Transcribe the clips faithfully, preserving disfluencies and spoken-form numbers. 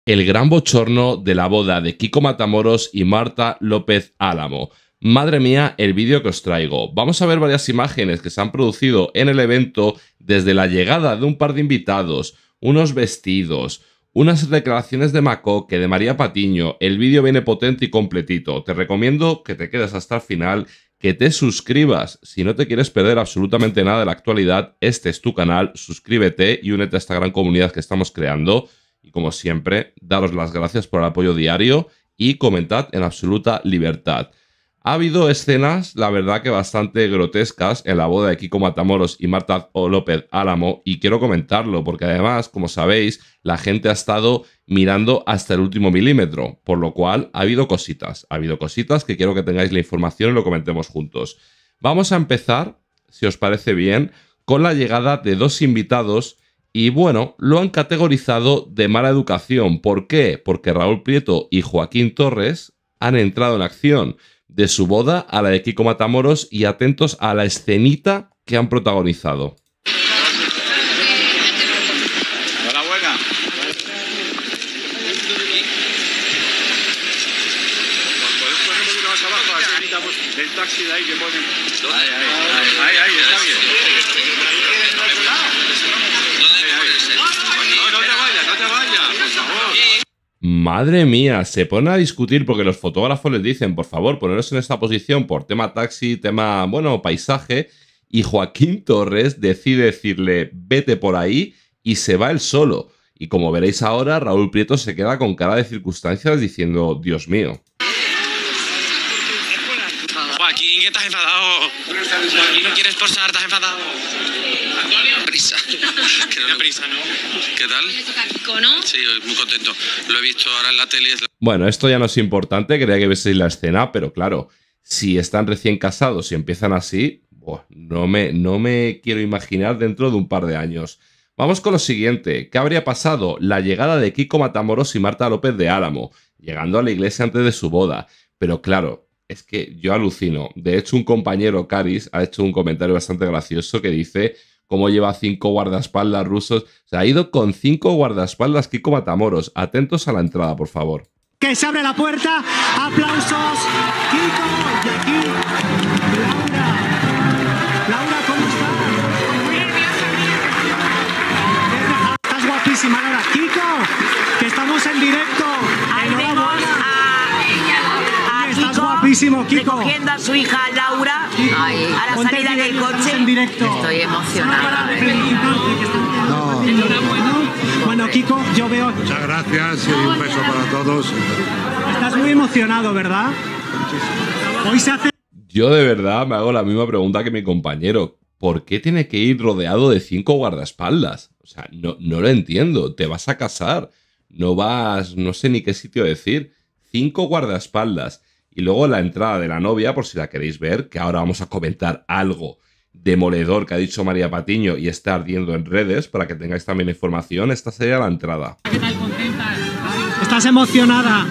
El gran bochorno de la boda de Kiko Matamoros y Marta López Álamo. Madre mía, el vídeo que os traigo. Vamos a ver varias imágenes que se han producido en el evento, desde la llegada de un par de invitados, unos vestidos, unas declaraciones de Macoque, de María Patiño. El vídeo viene potente y completito. Te recomiendo que te quedes hasta el final, que te suscribas. Si no te quieres perder absolutamente nada de la actualidad, este es tu canal, suscríbete y únete a esta gran comunidad que estamos creando. Y como siempre, daros las gracias por el apoyo diario y comentad en absoluta libertad. Ha habido escenas, la verdad que bastante grotescas, en la boda de Kiko Matamoros y Marta López Álamo, y quiero comentarlo porque además, como sabéis, la gente ha estado mirando hasta el último milímetro, por lo cual ha habido cositas, ha habido cositas que quiero que tengáis la información y lo comentemos juntos. Vamos a empezar, si os parece bien, con la llegada de dos invitados. Y bueno, lo han categorizado de mala educación. ¿Por qué? Porque Raúl Prieto y Joaquín Torres han entrado en acción de su boda a la de Kiko Matamoros, y atentos a la escenita que han protagonizado. Enhorabuena. Podemos poner un poquito más abajo, así quitamos el taxi de ahí que ponen. Ahí, ahí, ahí, ahí, está bien. No, no te vayas, no te vayas, por favor. Madre mía, se ponen a discutir porque los fotógrafos les dicen, por favor, poneros en esta posición por tema taxi, tema, bueno, paisaje, y Joaquín Torres decide decirle, vete por ahí, y se va él solo. Y como veréis ahora, Raúl Prieto se queda con cara de circunstancias diciendo, Dios mío. Joaquín, que estás enfadado. Joaquín, no quieres posar, estás enfadado. Prisa. Que no le... prisa, ¿no? ¿Qué tal? ¿No? Sí, muy contento. Lo he visto ahora en la tele. Bueno, esto ya no es importante, quería que vieseis la escena, pero claro, si están recién casados y empiezan así, buah, no, me, no me quiero imaginar dentro de un par de años. Vamos con lo siguiente. ¿Qué habría pasado? La llegada de Kiko Matamoros y Marta López de Álamo, llegando a la iglesia antes de su boda. Pero claro, es que yo alucino. De hecho, un compañero, Caris, ha hecho un comentario bastante gracioso que dice cómo lleva cinco guardaespaldas rusos. Se ha ido con cinco guardaespaldas Kiko Matamoros. Atentos a la entrada, por favor. Que se abre la puerta. Aplausos. Kiko. Y aquí, Laura. Laura, ¿cómo estás? Muy nerviosa. Estás guapísima, Laura. Kiko, que estamos en directo. Enhorabuena. Estás guapísimo, Kiko. Recogiendo a su hija Laura. Ay, a la Ponte salida del coche. en directo. Estoy emocionada. No. Bueno, Kiko, yo veo... Muchas gracias y un beso para todos. Estás muy emocionado, ¿verdad? Hoy se hace... Yo de verdad me hago la misma pregunta que mi compañero. ¿Por qué tiene que ir rodeado de cinco guardaespaldas? O sea, no, no lo entiendo. Te vas a casar. No vas... No sé ni qué sitio decir. Cinco guardaespaldas. Y luego la entrada de la novia, por si la queréis ver, que ahora vamos a comentar algo demoledor que ha dicho María Patiño y está ardiendo en redes, para que tengáis también información. Esta sería la entrada. ¿Qué tal, contenta? ¿Estás emocionada?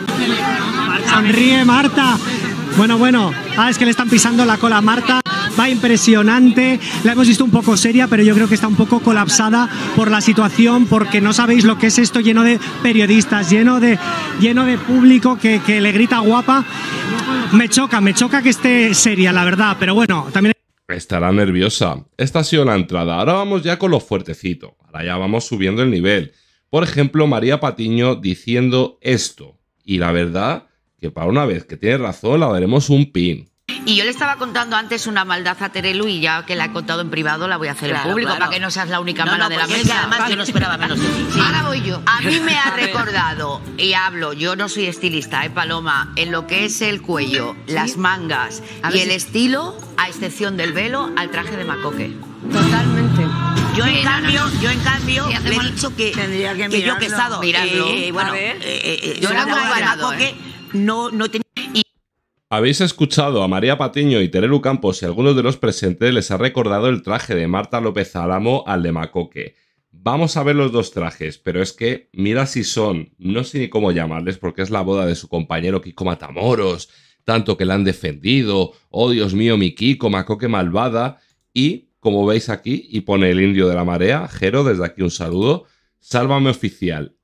Sonríe, Marta. Bueno, bueno. Ah, es que le están pisando la cola a Marta. Va impresionante. La hemos visto un poco seria, pero yo creo que está un poco colapsada por la situación, porque no sabéis lo que es esto, lleno de periodistas, lleno de, lleno de público que, que le grita guapa. Me choca, me choca que esté seria, la verdad, pero bueno, también... Estará nerviosa. Esta ha sido la entrada. Ahora vamos ya con lo fuertecito. Ahora ya vamos subiendo el nivel. Por ejemplo, María Patiño diciendo esto. Y la verdad que para una vez que tiene razón, la daremos un pin. Y yo le estaba contando antes una maldad a Terelu, y ya que la he contado en privado la voy a hacer Claro, en público, claro. para que no seas la única No, mala no, de la porque es que mesa. además yo no esperaba menos de ti. Sí. Ahora voy yo. A mí me ha A ver. recordado, y hablo, yo no soy estilista, ¿eh, Paloma? En lo que es el cuello, las mangas A y ver el si- estilo, a excepción del velo, al traje de Macoque. Totalmente. Yo Sí, en no, cambio, no. yo en cambio Sí, le hacemos- he dicho que, Tendría que que yo mirarlo. que he estado, Miradlo. eh, bueno, A ver. eh, eh, yo yo la la de comparado, Macoque ¿eh? no, no tenía... Habéis escuchado a María Patiño y Terelu Campos, y algunos de los presentes les ha recordado el traje de Marta López Álamo al de Macoque. Vamos a ver los dos trajes, pero es que mira si son, no sé ni cómo llamarles, porque es la boda de su compañero Kiko Matamoros, tanto que la han defendido, oh Dios mío, mi Kiko, Macoque malvada, y como veis aquí, y pone el indio de la marea, Jero, desde aquí un saludo, Sálvame Oficial.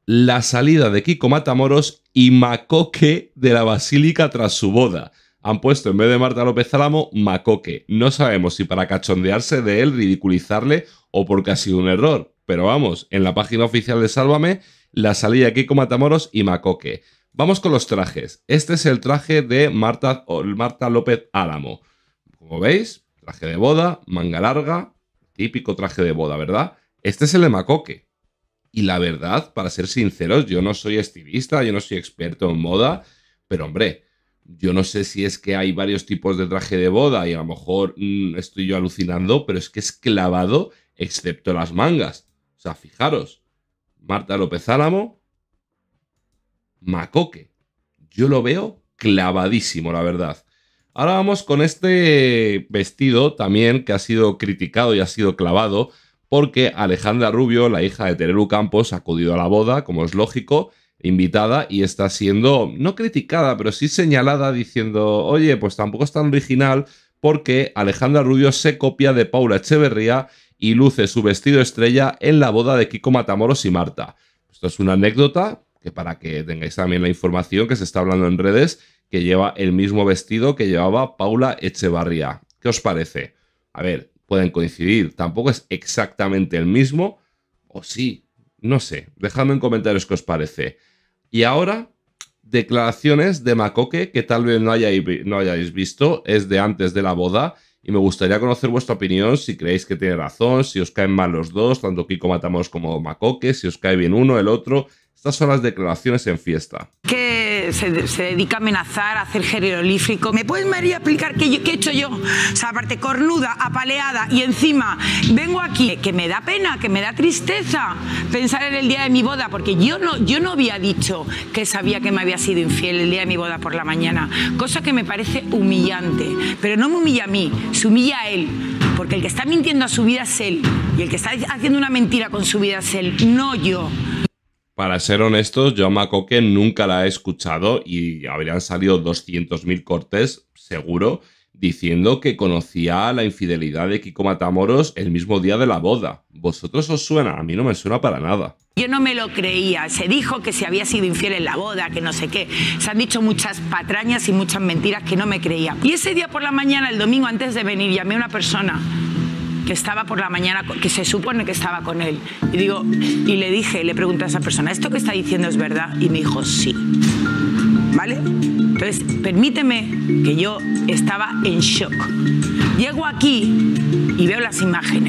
la salida de Kiko Matamoros y Makoke de la Basílica tras su boda. Han puesto en vez de Marta López Álamo, Makoke. No sabemos si para cachondearse de él, ridiculizarle o porque ha sido un error. Pero vamos, en la página oficial de Sálvame, la salida de Kiko Matamoros y Makoke. Vamos con los trajes. Este es el traje de Marta, Marta López Álamo. Como veis, traje de boda, manga larga, típico traje de boda, ¿verdad? Este es el de Makoke. Y la verdad, para ser sinceros, yo no soy estilista, yo no soy experto en moda, pero hombre, yo no sé si es que hay varios tipos de traje de boda y a lo mejor mmm, estoy yo alucinando, pero es que es clavado excepto las mangas. O sea, fijaros, Marta López Álamo, Makoke. Yo lo veo clavadísimo, la verdad. Ahora vamos con este vestido también que ha sido criticado y ha sido clavado porque Alejandra Rubio, la hija de Terelu Campos, ha acudido a la boda, como es lógico, invitada, y está siendo, no criticada, pero sí señalada diciendo, oye, pues tampoco es tan original porque Alejandra Rubio se copia de Paula Echeverría y luce su vestido estrella en la boda de Kiko Matamoros y Marta. Esto es una anécdota que para que tengáis también la información que se está hablando en redes, que lleva el mismo vestido que llevaba Paula Echeverría. ¿Qué os parece? A ver, pueden coincidir, tampoco es exactamente el mismo, o sí, no sé, dejadme en comentarios qué os parece. Y ahora, declaraciones de Makoke que tal vez no hayáis, no hayáis visto, es de antes de la boda, y me gustaría conocer vuestra opinión, si creéis que tiene razón, si os caen mal los dos, tanto Kiko Matamoros como Makoke, si os cae bien uno, el otro. Estas son las declaraciones en fiesta. Que se, se dedica a amenazar, a hacer jeroglífico. ¿Me puedes, María, explicar qué, yo, qué he hecho yo? O sea, aparte cornuda, apaleada y encima vengo aquí, que me da pena, que me da tristeza pensar en el día de mi boda, porque yo no, yo no había dicho que sabía que me había sido infiel el día de mi boda por la mañana, cosa que me parece humillante. Pero no me humilla a mí, se humilla a él, porque el que está mintiendo a su vida es él, y el que está haciendo una mentira con su vida es él, no yo. Para ser honestos, yo a Makoke nunca la he escuchado y habrían salido doscientos mil cortes, seguro, diciendo que conocía la infidelidad de Kiko Matamoros el mismo día de la boda. ¿Vosotros os suena? A mí no me suena para nada. Yo no me lo creía. Se dijo que se había sido infiel en la boda, que no sé qué. Se han dicho muchas patrañas y muchas mentiras que no me creía. Y ese día por la mañana, el domingo antes de venir, llamé a una persona que estaba por la mañana, que se supone que estaba con él. Y digo, y le dije, le pregunté a esa persona, ¿esto que está diciendo es verdad? Y me dijo, sí. ¿Vale? Entonces, permíteme que yo estaba en shock. Llego aquí y veo las imágenes.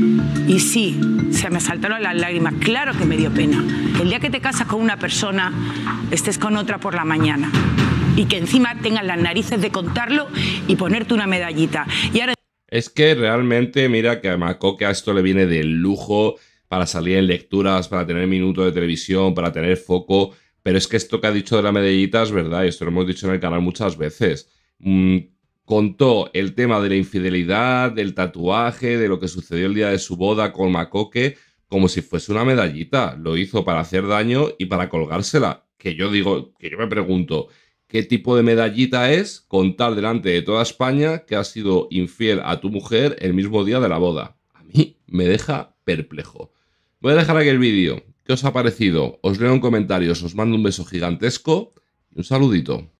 Y sí, se me saltaron las lágrimas. Claro que me dio pena. Que el día que te casas con una persona, estés con otra por la mañana. Y que encima tengas las narices de contarlo y ponerte una medallita. Y ahora... Es que realmente, mira que a Makoke a esto le viene de lujo para salir en lecturas, para tener minutos de televisión, para tener foco. Pero es que esto que ha dicho de la medallita es verdad, y esto lo hemos dicho en el canal muchas veces. Mm, contó el tema de la infidelidad, del tatuaje, de lo que sucedió el día de su boda con Makoke, como si fuese una medallita. Lo hizo para hacer daño y para colgársela. Que yo digo, que yo me pregunto... ¿Qué tipo de medallita es contar delante de toda España que has sido infiel a tu mujer el mismo día de la boda? A mí me deja perplejo. Voy a dejar aquí el vídeo. ¿Qué os ha parecido? Os leo en comentarios, os mando un beso gigantesco y un saludito.